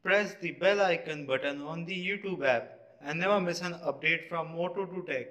Press the bell icon button on the YouTube app and never miss an update from Moto2Tech.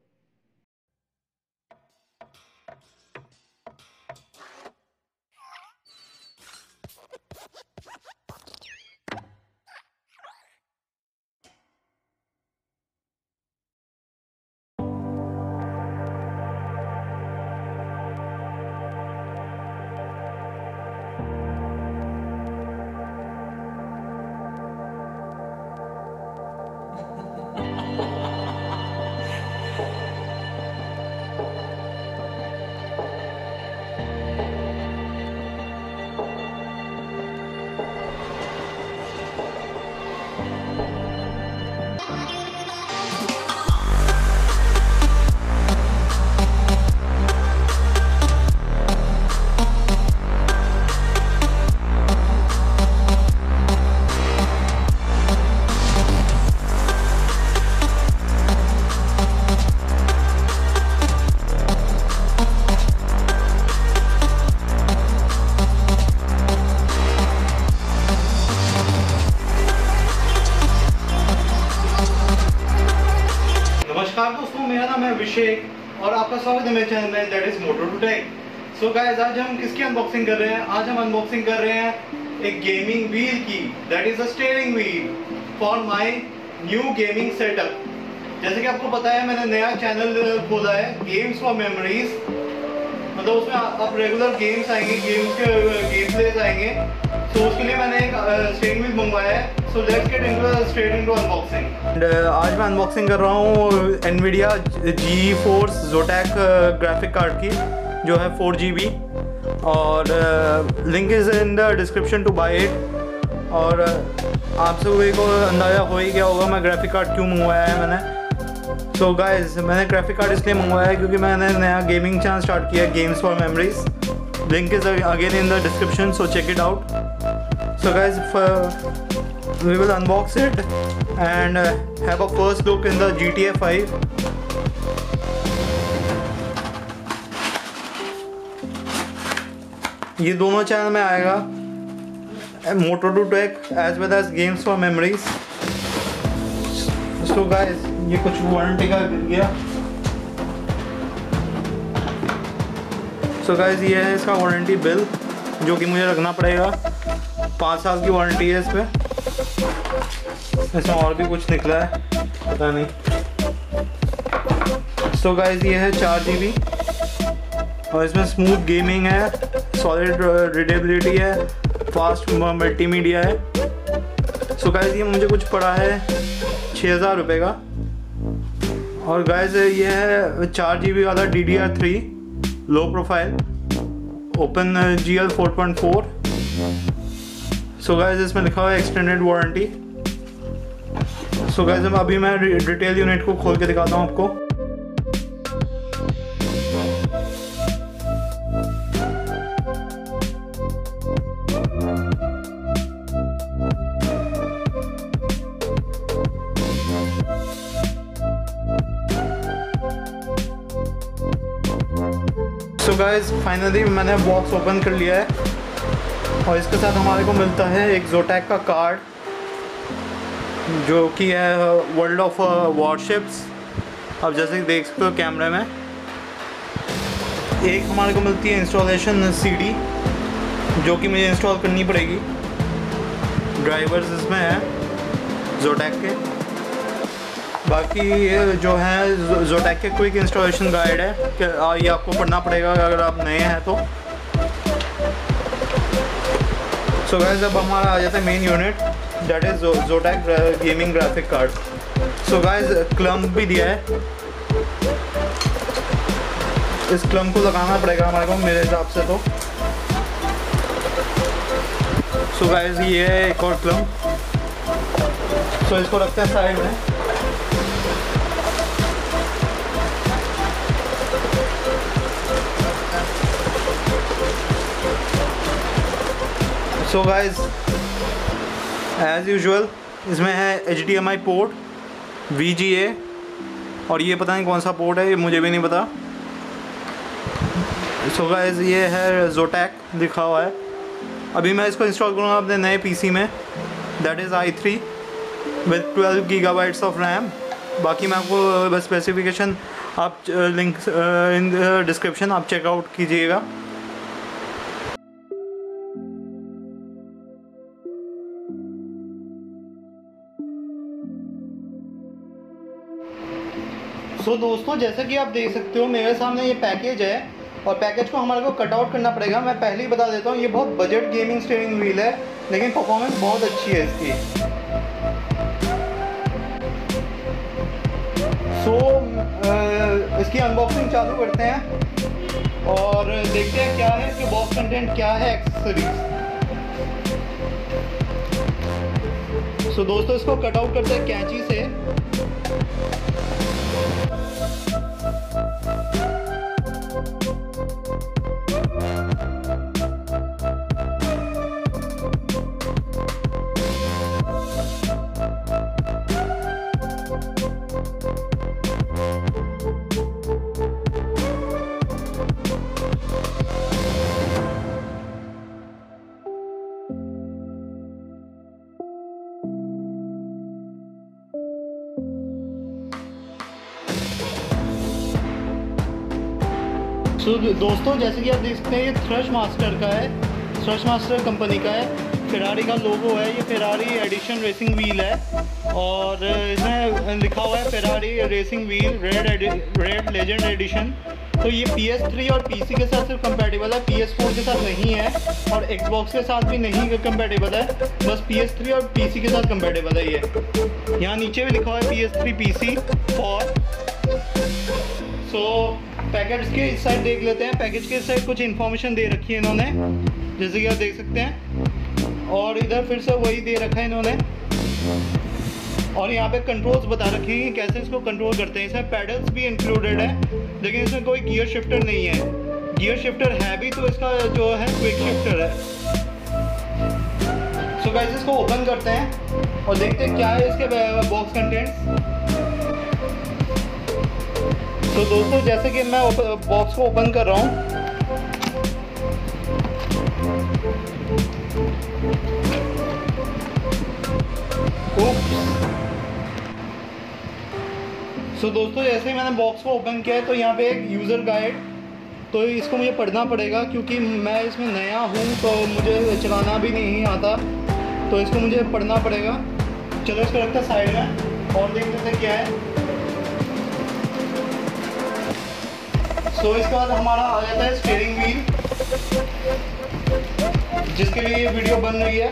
नमस्कार दोस्तों, मेरा नाम है अभिषेक और आपका स्वागत है मेरे चैनल में that is Moto2Tech। So guys, आज हम किसकी अनबॉक्सिंग कर रहे हैं? आज हम अनबॉक्सिंग कर रहे हैं एक गेमिंग व्हील की, that is a steering wheel for my new gaming setup. जैसे कि आपको पता है, मैंने नया चैनल खोला है गेम्स फॉर मेमोरीज। मतलब उसमें आप रेगुलर गेम्स आएंगे, गेम्स के गेम प्लेस आएंगे। तो उसके लिए मैंने एक स्टीयरिंग व्हील मंगवाया है। So let's get into straight into unboxing. आज मैं अनबॉक्सिंग कर रहा हूँ NVIDIA GeForce Zotac graphic card की, जो है 4GB, और link is in the description to buy it. और आप सभी को अंदाज़ा हो ही गया होगा मैं ग्राफिक कार्ड क्यों मंगवाया है मैंने। सो गाइस, मैंने ग्राफिक कार्ड इसलिए मंगवाया है क्योंकि मैंने नया गेमिंग चैनल स्टार्ट किया है, games for memories. Link is again in the description, so check it out. So guys, we will unbox it and have a first look in the GTA 5. ये दोनों चैनल में आएगा, Moto2Tech as well as Games for Memories. So guys, ये कुछ warranty का गिर गया। So guys, ये है इसका वारंटी बिल जो कि मुझे रखना पड़ेगा। 5 साल की वारंटी है इस पर। इसमें और भी कुछ निकला है, पता नहीं। सो गाइस, ये है 4GB और इसमें स्मूथ गेमिंग है, सॉलिड रीडेबिलिटी है, फास्ट मल्टीमीडिया है। सो गाइस, ये मुझे कुछ पड़ा है 6000 रुपये का। और गाइस, ये है 4GB वाला DDR3 low profile open GL 4.4। So guys, इसमें लिखा हुआ है एक्सटेंडेड वारंटी। सो गाइस, अभी मैं डिटेल यूनिट को खोल के दिखाता हूँ आपको। सो गाइस, फाइनली मैंने बॉक्स ओपन कर लिया है और इसके साथ हमारे को मिलता है एक Zotac का कार्ड जो कि है वर्ल्ड ऑफ वॉरशिप्स। अब जैसे कि देख सकते हो कैमरे में, एक हमारे को मिलती है इंस्टॉलेशन CD जो कि मुझे इंस्टॉल करनी पड़ेगी। ड्राइवर्स इसमें है Zotac के। बाकी जो है Zotac के क्विक इंस्टॉलेशन गाइड है कि ये आपको पढ़ना पड़ेगा अगर आप नए हैं तो। सो गाइस, अब हमारा आ जाता है main unit, that is Zotac gaming graphic card. So guys, clamp भी दिया है। इस क्लम्प को लगाना पड़ेगा हमारे को मेरे हिसाब से तो। सो गाइस, ये है एक और क्लम्प। सो इसको रखते हैं साइड में। सो गाइस, एज़ यूजुअल इसमें है HDMI पोर्ट, VGA, और ये पता नहीं कौन सा पोर्ट है, ये मुझे भी नहीं पता। सो गाइस, ये है Zotac लिखा हुआ है। अभी मैं इसको इंस्टॉल करूँगा अपने नए PC में। That is i3 with 12 gigabytes of RAM. बाकी मैं आपको बस स्पेसिफिकेशन आप लिंक इन डिस्क्रिप्शन आप चेकआउट कीजिएगा। सो दोस्तों, जैसा कि आप देख सकते हो मेरे सामने ये पैकेज है और पैकेज को हमारे को कट आउट करना पड़ेगा। मैं पहले ही बता देता हूँ, ये बहुत बजट गेमिंग स्टीयरिंग व्हील है, लेकिन परफॉर्मेंस बहुत अच्छी है इसकी। सो इसकी अनबॉक्सिंग चालू करते हैं और देखते हैं क्या है इसके बॉक्स कंटेंट, क्या है एक्सेसरीज। सो दोस्तों, इसको कट आउट करते हैं कैंची से। सो दोस्तों, जैसे कि आप देख सकते हैं ये थ्रशमास्टर का है, थ्रशमास्टर कंपनी का है। फेरारी का लोगो है, ये फेरारी एडिशन रेसिंग व्हील है और इसमें लिखा हुआ है Ferrari racing wheel red legend edition. तो ये PS3 और PC के साथ सिर्फ कंपैटिबल है, PS4 के साथ नहीं है और Xbox के साथ भी नहीं कंपैटिबल है, बस PS3 और PC के साथ कंपैटिबल है ये। यहाँ नीचे भी लिखा हुआ है PS3 PC for. So package के इस साइड देख लेते हैं। पैकेज के इस साइड कुछ इन्फॉर्मेशन दे रखी है इन्होंने, जैसे कि आप देख सकते हैं, और इधर फिर से वही दे रखा है इन्होंने। और यहाँ पे कंट्रोल्स बता रखी हैं कैसे इसको कंट्रोल करते हैं। इसमें पैडल्स भी इंक्लूडेड है, लेकिन इसमें कोई गियर शिफ्टर नहीं है। गियर शिफ्टर है भी तो इसका जो है क्विक शिफ्टर है। सो गाइस, इसको ओपन करते हैं और देखते हैं क्या है इसके बॉक्स कंटेंट्स। तो दोस्तों, जैसे कि मैं बॉक्स को ओपन कर रहा हूँ, सो दोस्तों, जैसे ही मैंने बॉक्स को ओपन किया है तो यहाँ पे एक यूज़र गाइड, तो इसको मुझे पढ़ना पड़ेगा क्योंकि मैं इसमें नया हूँ तो मुझे चलाना भी नहीं आता, तो इसको मुझे पढ़ना पड़ेगा। चलो इसको रखते हैं साइड में और देखते थे क्या है। सो इसके बाद हमारा आ जाता है स्टीयरिंग व्हील, जिसके लिए ये वीडियो बन रही है।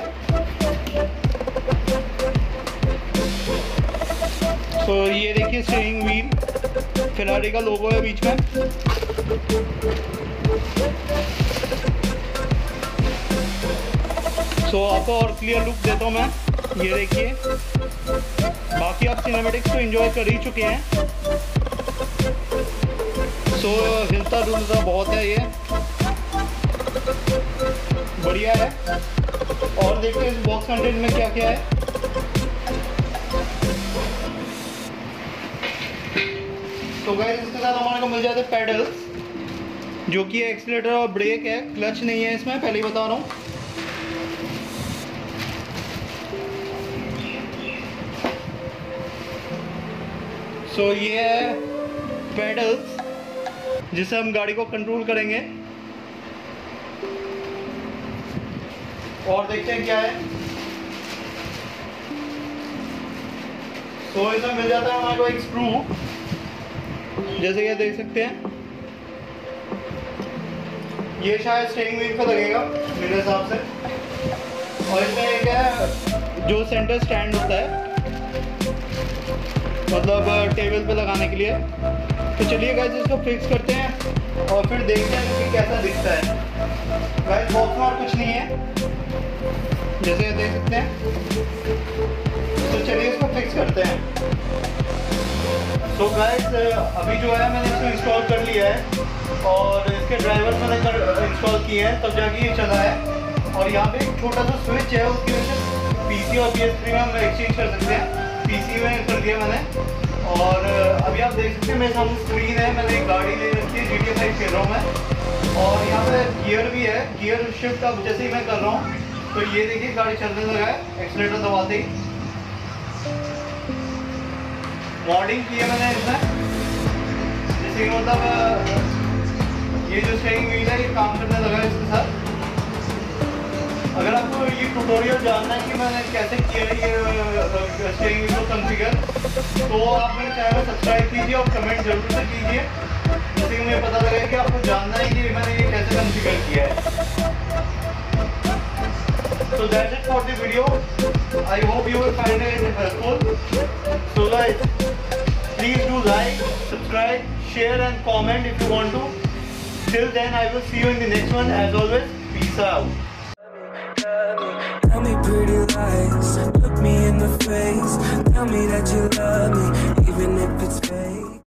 सो ये देखिए स्टीयरिंग व्हील, फेरारी का लोगो है बीच में। सो आपको और क्लियर लुक देता हूँ मैं, ये देखिए। बाकी आप सिनेमैटिक्स को एंजॉय कर ही चुके हैं। सो हिलता डुलता बहुत है, ये बढ़िया है। और देखते हैं इस बॉक्स कंटेंट में क्या क्या है। तो गाइस, इसके साथ हमारे को मिल जाते हैं पेडल्स, जो कि एक्सीलरेटर और ब्रेक है, क्लच नहीं है इसमें, पहले ही बता रहा हूँ। सो ये है पेडल्स, जिससे हम गाड़ी को कंट्रोल करेंगे। और देखते हैं क्या है। तो इसमें मिल जाता है हमारे को एक स्क्रू, जैसे कि देख सकते हैं। ये शायद स्टीयरिंग व्हील पर लगेगा मेरे हिसाब से। और इसमें एक है जो सेंटर स्टैंड होता है, मतलब टेबल पे लगाने के लिए। तो चलिए गाइस, इसको फिक्स करते हैं और फिर देखते हैं कि कैसा दिखता है। गाइस, बॉक्स में और कुछ नहीं है, जैसे देख सकते हैं। तो चलिए इसको फिक्स करते हैं। तो गाइस, अभी जो है मैंने इसको इंस्टॉल कर लिया है और इसके ड्राइवर मैंने इंस्टॉल किए हैं, तब जाके ये चला है। और यहाँ पे एक छोटा सा स्विच है, उसकी वजह से PC और PS3 में हम एक्सचेंज कर सकते हैं। PC में कर दिया मैंने। और अभी आप देख सकते हैं मेरे सामने स्क्रीन है, मैंने एक गाड़ी ले रखी है, GTA 5 खेल रहा हूँ मैं। और यहाँ पे गियर भी है, गियर शिफ्ट अब जैसे ही मैं कर रहा हूँ तो ये देखिए गाड़ी चलने लगा है एक्सीलेटर दबाते ही। मॉडिंग की है मैंने इसमें, जैसे कि मतलब ये जो स्टीयरिंग व्हील है ये काम करने लगा है इसके साथ। अगर आपको ये ट्यूटोरियल जानना है कि मैंने कैसे किया है ये स्टीयरिंग व्हील को कॉन्फ़िगर, तो आप मेरे चैनल को सब्सक्राइब कीजिए और कमेंट जरूर से कीजिए, जिससे कि मुझे पता लगे कि आपको जानना है कि मैंने ये कैसे कॉन्फ़िगर किया है। So that's it for the video. I hope you will find it helpful. So guys, please do like, subscribe, share and comment if you want to. Till then, I will see you in the next one. As always, peace out. Tell me pretty lies, look me in the face. Tell me that you love me, even if it's fake.